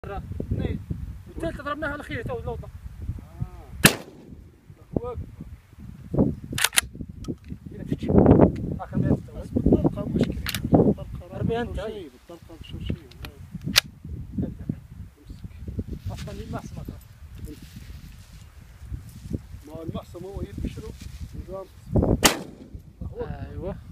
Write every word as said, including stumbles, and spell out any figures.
اثنين والثالثة ضربناها على الخير تو اللوطة. اه هنا تفتش اخر ما بس بالطلقة مشكلة، بالطلقة ارميها انت شيء، بالطلقة مش شيء والله. امسك اصلا المحسن ما ما المحسن هو يدي شنو؟ نظام ايوه